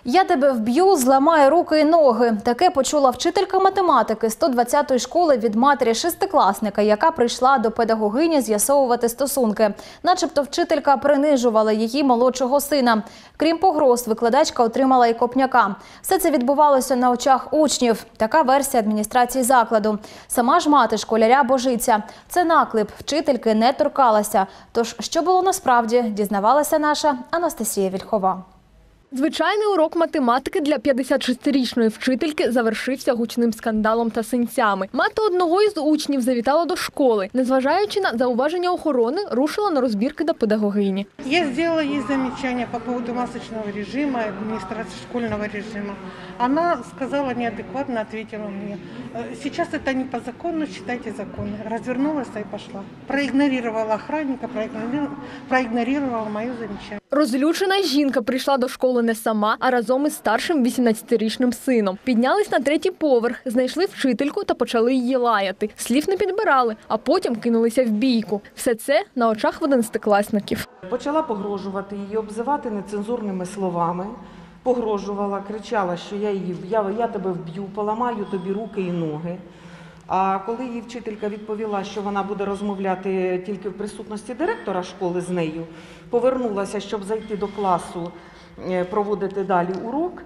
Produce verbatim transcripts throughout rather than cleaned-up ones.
Я тебе вб'ю, зламаю руки і ноги. Таке почула вчителька математики сто двадцятої школи від матері шестикласника, яка прийшла до педагогині з'ясовувати стосунки. Начебто вчителька принижувала її молодшого сина. Крім погроз, викладачка отримала і копняка. Все це відбувалося на очах учнів. Така версія адміністрації закладу. Сама ж мати школяря божиться. Це наклеп, вчительки не торкалася. Тож, що було насправді, дізнавалася наша Анастасія Вільхова. Звичайний урок математики для п'ятдесятишестирічної вчительки завершився гучним скандалом та синцями. Мати одного із учнів завітала до школи. Незважаючи на зауваження охорони, рушила на розбірки до педагогині. Я зробила їй замечання по поводу масочного режиму, адміністрації школьного режиму. Вона сказала неадекватно, відповіла мені: «Зараз це не по закону, читайте закон». Розвернулася і пішла. Проігнорувала охранника, проігнорувала моє замечання. Розлючена жінка прийшла до школи не сама, а разом із старшим вісімнадцятирічним сином. Піднялись на третій поверх, знайшли вчительку та почали її лаяти. Слів не підбирали, а потім кинулися в бійку. Все це на очах одинадцятикласників. Почала погрожувати її, обзивати нецензурними словами. Погрожувала, кричала, що я, її, я, я тебе вб'ю, поламаю тобі руки і ноги. А коли її вчителька відповіла, що вона буде розмовляти тільки в присутності директора школи з нею, повернулася, щоб зайти до класу, проводити далі урок,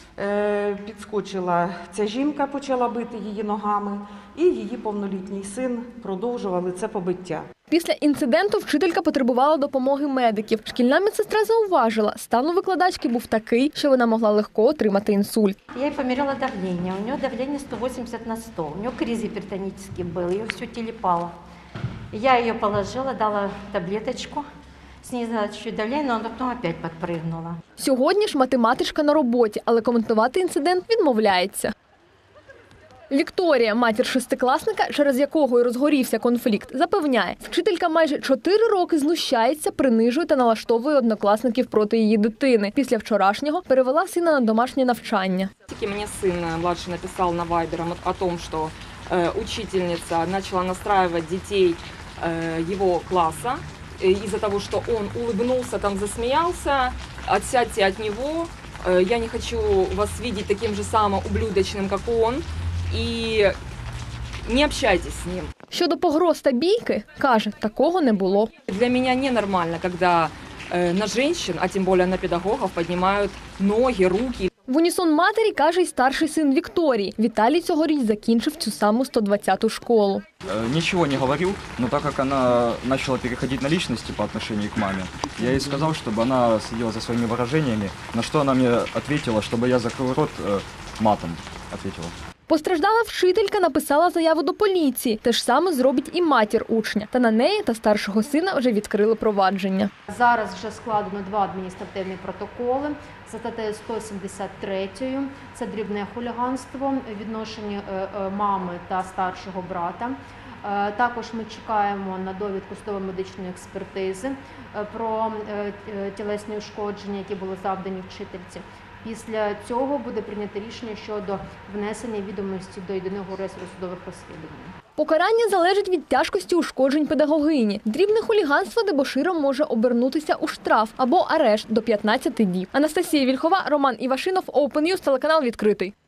підскочила ця жінка, почала бити її ногами, і її повнолітній син продовжували це побиття. Після інциденту вчителька потребувала допомоги медиків. Шкільна медсестра зауважила, стан у викладачки був такий, що вона могла легко отримати інсульт. Я їй поміряла давлення. У неї давлення сто вісімдесят на сто. У неї криз гіпертонічний був, її все телепало. Я її положила, дала таблеточку, снизила чуть давлення, але потім опять підпригнула. Сьогодні ж математичка на роботі, але коментувати інцидент відмовляється. Вікторія, матір шестикласника, через якого й розгорівся конфлікт, запевняє, вчителька майже чотири роки знущається, принижує та налаштовує однокласників проти її дитини. Після вчорашнього перевела сина на домашнє навчання. Мені син младший написав на Вайбер о том, що э, учительниця почала настраювати дітей э, його класу из-за того, что он улыбнулся, там засмеялся, отсядьте от него, э, я не хочу вас видеть таким же самым ублюдочным, как он. І не общайтесь з ним. Щодо погроз та бійки, каже, такого не було. Для мене ненормально, коли на жінок, а тим більше на педагогів, піднімають ноги, руки. В унісон матері каже й старший син Вікторії. Віталій цьогоріч закінчив цю саму сто двадцяту школу. Ничего не говорил, но так как она начала переходить на личности по отношению к маме, я ей сказал, чтобы она следила за своими выражениями, на что она мне ответила, чтобы я закрыл рот матом, ответила. Постраждала вчителька написала заяву до поліції. Те ж саме зробить і матір учня. Та на неї та старшого сина вже відкрили провадження. Зараз вже складено два адміністративні протоколи за статтею сто сімдесят три. Це дрібне хуліганство, відношення мами та старшого брата. Також ми чекаємо на довідку судово-медичної експертизи про тілесні ушкодження, які були завдані вчительці. Після цього буде прийнято рішення щодо внесення відомості до єдиного реєстру судових розслідувань. Покарання залежить від тяжкості ушкоджень педагогині. Дрібне хуліганство дебоширом може обернутися у штраф або арешт до п'ятнадцяти діб. Анастасія Вільхова, Роман Івашинов, Open News, телеканал «Відкритий».